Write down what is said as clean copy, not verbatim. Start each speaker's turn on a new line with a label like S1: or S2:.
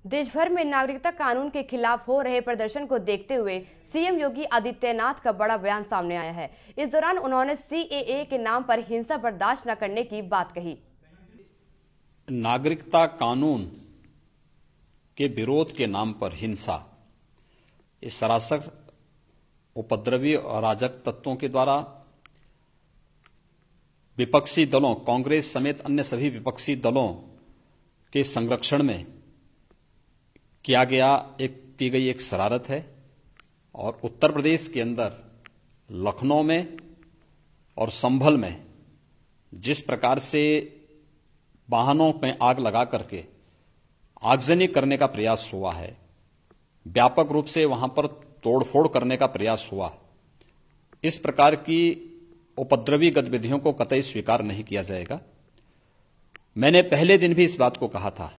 S1: देश भर में नागरिकता कानून के खिलाफ हो रहे प्रदर्शन को देखते हुए सीएम योगी आदित्यनाथ का बड़ा बयान सामने आया है। इस दौरान उन्होंने सीएए के नाम पर हिंसा बर्दाश्त न करने की बात कही।
S2: नागरिकता कानून के विरोध के नाम पर हिंसा, इस सरासर उपद्रवी और अराजक तत्वों के द्वारा विपक्षी दलों, कांग्रेस समेत अन्य सभी विपक्षी दलों के संरक्षण में की गई एक शरारत है। और उत्तर प्रदेश के अंदर लखनऊ में और संभल में जिस प्रकार से वाहनों में आग लगा करके आगजनी करने का प्रयास हुआ है, व्यापक रूप से वहां पर तोड़फोड़ करने का प्रयास हुआ, इस प्रकार की उपद्रवी गतिविधियों को कतई स्वीकार नहीं किया जाएगा। मैंने पहले दिन भी इस बात को कहा था